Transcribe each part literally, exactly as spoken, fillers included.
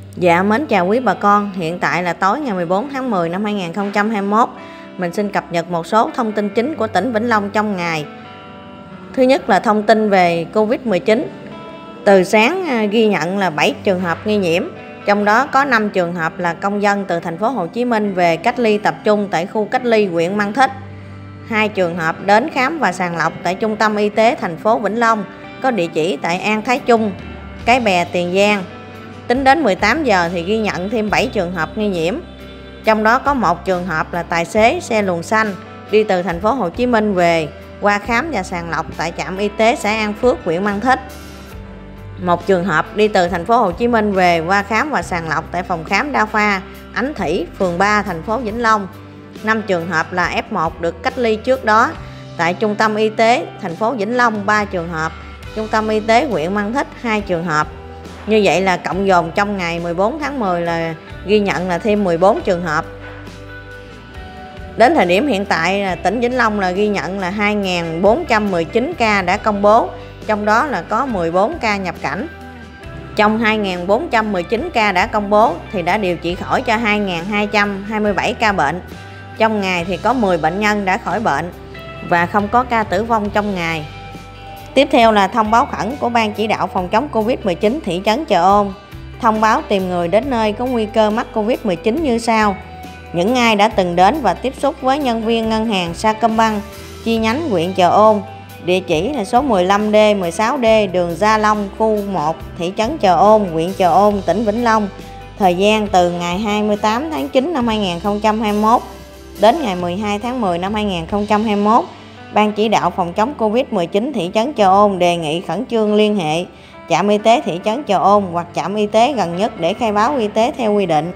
Dạ mến chào quý bà con, hiện tại là tối ngày mười bốn tháng mười năm hai nghìn không trăm hai mươi mốt. Mình xin cập nhật một số thông tin chính của tỉnh Vĩnh Long trong ngày. Thứ nhất là thông tin về Covid mười chín. Từ sáng ghi nhận là bảy trường hợp nghi nhiễm, trong đó có năm trường hợp là công dân từ thành phố Hồ Chí Minh về cách ly tập trung tại khu cách ly huyện Mang Thít. Hai trường hợp đến khám và sàng lọc tại Trung tâm Y tế thành phố Vĩnh Long có địa chỉ tại An Thái Trung, Cái Bè, Tiền Giang. Tính đến mười tám giờ thì ghi nhận thêm bảy trường hợp nghi nhiễm. Trong đó có một trường hợp là tài xế xe luồng xanh đi từ thành phố Hồ Chí Minh về qua khám và sàng lọc tại trạm y tế xã An Phước, huyện Mang Thít. Một trường hợp đi từ thành phố Hồ Chí Minh về qua khám và sàng lọc tại phòng khám đa khoa Ánh Thủy, phường ba, thành phố Vĩnh Long. Năm trường hợp là ép một được cách ly trước đó tại Trung tâm Y tế thành phố Vĩnh Long ba trường hợp, Trung tâm Y tế huyện Mang Thít hai trường hợp. Như vậy là cộng dồn trong ngày mười bốn tháng mười là ghi nhận là thêm mười bốn trường hợp. Đến thời điểm hiện tại là tỉnh Vĩnh Long là ghi nhận là hai nghìn bốn trăm mười chín ca đã công bố, trong đó là có mười bốn ca nhập cảnh. Trong hai nghìn bốn trăm mười chín ca đã công bố thì đã điều trị khỏi cho hai nghìn hai trăm hai mươi bảy ca bệnh. Trong ngày thì có mười bệnh nhân đã khỏi bệnh và không có ca tử vong trong ngày. Tiếp theo là thông báo khẩn của Ban Chỉ đạo phòng chống Covid mười chín thị trấn Chợ Ôn. Thông báo tìm người đến nơi có nguy cơ mắc Covid mười chín như sau: những ai đã từng đến và tiếp xúc với nhân viên ngân hàng Sacombank chi nhánh huyện Chợ Ôn, địa chỉ là số mười lăm D, mười sáu D, đường Gia Long, khu một, thị trấn Chợ Ôn, huyện Chợ Ôn, tỉnh Vĩnh Long. Thời gian từ ngày hai mươi tám tháng chín năm hai nghìn không trăm hai mươi mốt đến ngày mười hai tháng mười năm hai nghìn không trăm hai mươi mốt. Ban Chỉ đạo phòng chống Covid mười chín thị trấn Chợ Ôn đề nghị khẩn trương liên hệ trạm y tế thị trấn Chợ Ôn hoặc trạm y tế gần nhất để khai báo y tế theo quy định.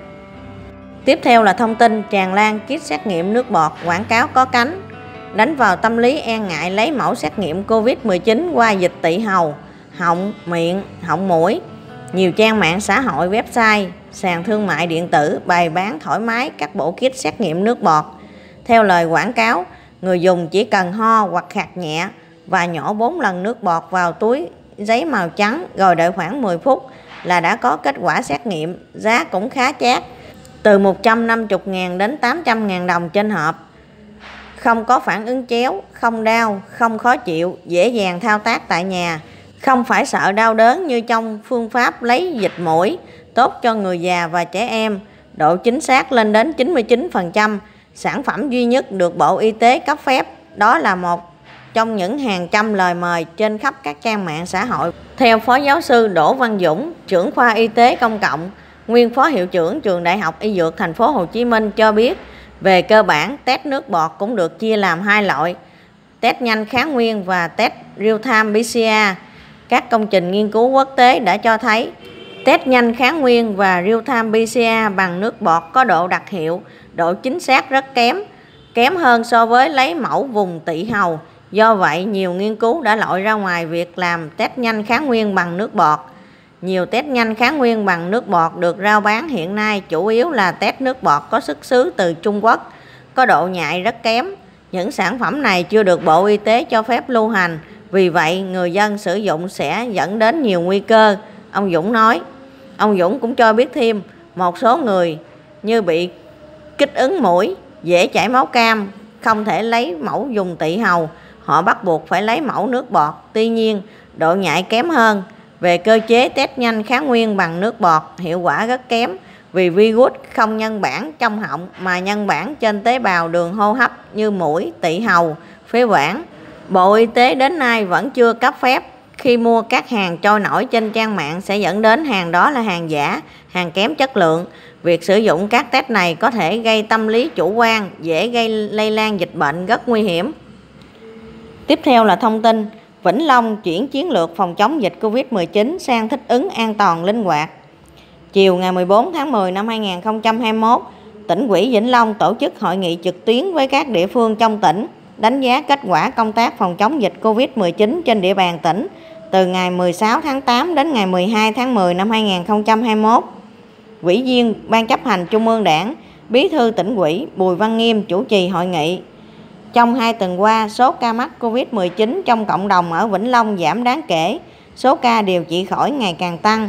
Tiếp theo là thông tin tràn lan kit xét nghiệm nước bọt quảng cáo có cánh, đánh vào tâm lý e ngại lấy mẫu xét nghiệm Covid mười chín qua dịch tỵ hầu, họng, miệng, họng mũi. Nhiều trang mạng xã hội, website, sàn thương mại điện tử bày bán thoải mái các bộ kit xét nghiệm nước bọt. Theo lời quảng cáo, người dùng chỉ cần ho hoặc khạc nhẹ và nhỏ bốn lần nước bọt vào túi giấy màu trắng rồi đợi khoảng mười phút là đã có kết quả xét nghiệm, giá cũng khá chát, từ một trăm năm mươi ngàn đến tám trăm ngàn đồng trên hộp. Không có phản ứng chéo, không đau, không khó chịu, dễ dàng thao tác tại nhà, không phải sợ đau đớn như trong phương pháp lấy dịch mũi, tốt cho người già và trẻ em, độ chính xác lên đến chín mươi chín phần trăm. Sản phẩm duy nhất được Bộ Y tế cấp phép, đó là một trong những hàng trăm lời mời trên khắp các trang mạng xã hội. Theo Phó Giáo sư Đỗ Văn Dũng, trưởng khoa Y tế công cộng, nguyên Phó Hiệu trưởng Trường Đại học Y Dược thành phố Hồ Chí Minh cho biết, về cơ bản test nước bọt cũng được chia làm hai loại: test nhanh kháng nguyên và test real-time pê xê rờ. Các công trình nghiên cứu quốc tế đã cho thấy test nhanh kháng nguyên và real-time pê xê rờ bằng nước bọt có độ đặc hiệu, độ chính xác rất kém, kém hơn so với lấy mẫu vùng tỵ hầu. Do vậy, nhiều nghiên cứu đã loại ra ngoài việc làm test nhanh kháng nguyên bằng nước bọt. Nhiều test nhanh kháng nguyên bằng nước bọt được rao bán hiện nay chủ yếu là test nước bọt có xuất xứ từ Trung Quốc, có độ nhạy rất kém. Những sản phẩm này chưa được Bộ Y tế cho phép lưu hành, vì vậy người dân sử dụng sẽ dẫn đến nhiều nguy cơ, ông Dũng nói. Ông Dũng cũng cho biết thêm, một số người như bị kích ứng mũi, dễ chảy máu cam, không thể lấy mẫu dùng tỵ hầu, họ bắt buộc phải lấy mẫu nước bọt, tuy nhiên độ nhạy kém hơn. Về cơ chế test nhanh kháng nguyên bằng nước bọt, hiệu quả rất kém vì virus không nhân bản trong họng mà nhân bản trên tế bào đường hô hấp như mũi, tỵ hầu, phế quản. Bộ Y tế đến nay vẫn chưa cấp phép. Khi mua các hàng trôi nổi trên trang mạng sẽ dẫn đến hàng đó là hàng giả, hàng kém chất lượng. Việc sử dụng các test này có thể gây tâm lý chủ quan, dễ gây lây lan dịch bệnh rất nguy hiểm. Tiếp theo là thông tin Vĩnh Long chuyển chiến lược phòng chống dịch Covid mười chín sang thích ứng an toàn linh hoạt. Chiều ngày mười bốn tháng mười năm hai nghìn không trăm hai mươi mốt, tỉnh ủy Vĩnh Long tổ chức hội nghị trực tuyến với các địa phương trong tỉnh, đánh giá kết quả công tác phòng chống dịch Covid mười chín trên địa bàn tỉnh từ ngày mười sáu tháng tám đến ngày mười hai tháng mười năm hai nghìn không trăm hai mươi mốt. Ủy viên Ban chấp hành Trung ương Đảng, Bí thư tỉnh ủy Bùi Văn Nghiêm chủ trì hội nghị. Trong hai tuần qua, số ca mắc Covid mười chín trong cộng đồng ở Vĩnh Long giảm đáng kể, số ca điều trị khỏi ngày càng tăng.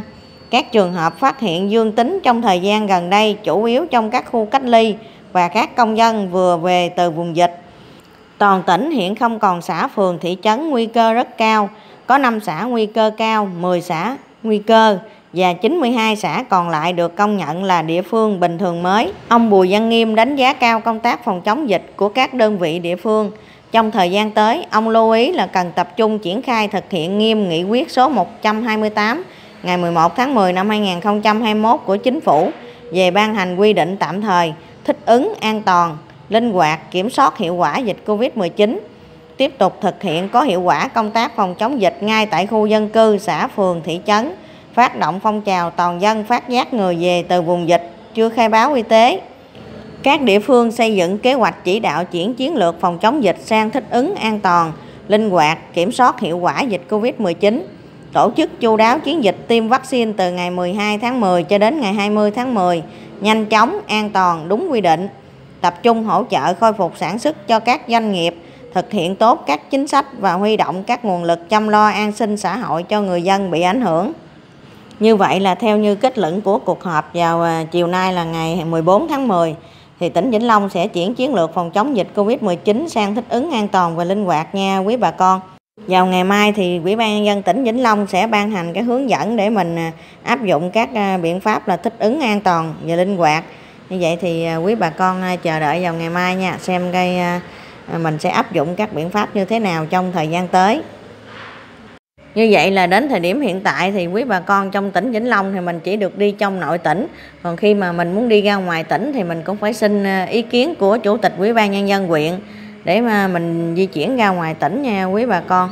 Các trường hợp phát hiện dương tính trong thời gian gần đây chủ yếu trong các khu cách ly và các công dân vừa về từ vùng dịch. Toàn tỉnh hiện không còn xã phường thị trấn nguy cơ rất cao, có năm xã nguy cơ cao, mười xã nguy cơ và chín mươi hai xã còn lại được công nhận là địa phương bình thường mới. Ông Bùi Văn Nghiêm đánh giá cao công tác phòng chống dịch của các đơn vị địa phương. Trong thời gian tới, ông lưu ý là cần tập trung triển khai thực hiện nghiêm nghị quyết số một trăm hai mươi tám ngày mười một tháng mười năm hai nghìn không trăm hai mươi mốt của Chính phủ về ban hành quy định tạm thời, thích ứng, an toàn, linh hoạt, kiểm soát hiệu quả dịch Covid mười chín. Tiếp tục thực hiện có hiệu quả công tác phòng chống dịch ngay tại khu dân cư, xã, phường, thị trấn, phát động phong trào toàn dân phát giác người về từ vùng dịch chưa khai báo y tế. Các địa phương xây dựng kế hoạch chỉ đạo chuyển chiến lược phòng chống dịch sang thích ứng an toàn, linh hoạt, kiểm soát hiệu quả dịch Covid mười chín. Tổ chức chu đáo chiến dịch tiêm vaccine từ ngày mười hai tháng mười cho đến ngày hai mươi tháng mười, nhanh chóng, an toàn, đúng quy định. Tập trung hỗ trợ khôi phục sản xuất cho các doanh nghiệp, thực hiện tốt các chính sách và huy động các nguồn lực chăm lo an sinh xã hội cho người dân bị ảnh hưởng. Như vậy là theo như kết luận của cuộc họp vào chiều nay là ngày mười bốn tháng mười, thì tỉnh Vĩnh Long sẽ chuyển chiến lược phòng chống dịch Covid mười chín sang thích ứng an toàn và linh hoạt nha quý bà con. Vào ngày mai thì Ủy ban Nhân dân tỉnh Vĩnh Long sẽ ban hành cái hướng dẫn để mình áp dụng các biện pháp là thích ứng an toàn và linh hoạt. Như vậy thì quý bà con chờ đợi vào ngày mai nha, xem cái mình sẽ áp dụng các biện pháp như thế nào trong thời gian tới. Như vậy là đến thời điểm hiện tại thì quý bà con trong tỉnh Vĩnh Long thì mình chỉ được đi trong nội tỉnh. Còn khi mà mình muốn đi ra ngoài tỉnh thì mình cũng phải xin ý kiến của Chủ tịch Ủy ban Nhân dân huyện để mà mình di chuyển ra ngoài tỉnh nha quý bà con.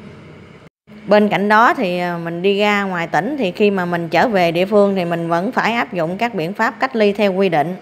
Bên cạnh đó thì mình đi ra ngoài tỉnh thì khi mà mình trở về địa phương thì mình vẫn phải áp dụng các biện pháp cách ly theo quy định.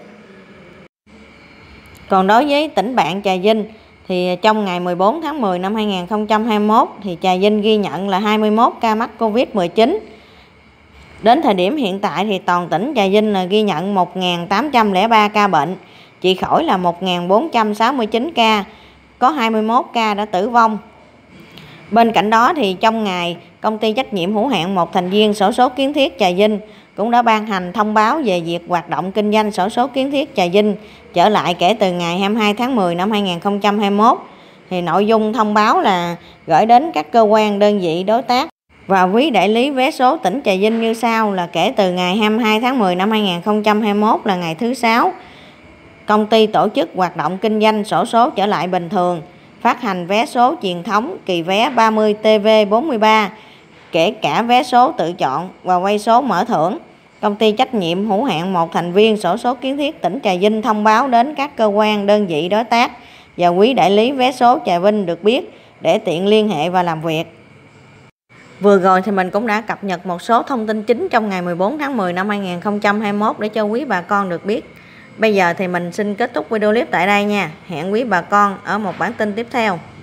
Còn đối với tỉnh bạn Trà Vinh thì trong ngày mười bốn tháng mười năm hai nghìn không trăm hai mươi mốt thì Trà Vinh ghi nhận là hai mươi mốt ca mắc Covid mười chín. Đến thời điểm hiện tại thì toàn tỉnh Trà Vinh là ghi nhận một nghìn tám trăm lẻ ba ca bệnh, trị khỏi là một nghìn bốn trăm sáu mươi chín ca, có hai mươi mốt ca đã tử vong. Bên cạnh đó thì trong ngày, công ty trách nhiệm hữu hạn một thành viên xổ số kiến thiết Trà Vinh cũng đã ban hành thông báo về việc hoạt động kinh doanh xổ số kiến thiết Trà Vinh trở lại kể từ ngày hai mươi hai tháng mười năm hai nghìn không trăm hai mươi mốt. Thì nội dung thông báo là gửi đến các cơ quan, đơn vị, đối tác và quý đại lý vé số tỉnh Trà Vinh như sau là kể từ ngày hai mươi hai tháng mười năm hai nghìn không trăm hai mươi mốt là ngày thứ sáu, công ty tổ chức hoạt động kinh doanh xổ số trở lại bình thường, phát hành vé số truyền thống kỳ vé ba mươi T V bốn mươi ba, kể cả vé số tự chọn và quay số mở thưởng. Công ty trách nhiệm hữu hạn một thành viên xổ số kiến thiết tỉnh Trà Vinh thông báo đến các cơ quan, đơn vị, đối tác và quý đại lý vé số Trà Vinh được biết để tiện liên hệ và làm việc. Vừa rồi thì mình cũng đã cập nhật một số thông tin chính trong ngày mười bốn tháng mười năm hai nghìn không trăm hai mươi mốt để cho quý bà con được biết. Bây giờ thì mình xin kết thúc video clip tại đây nha. Hẹn quý bà con ở một bản tin tiếp theo.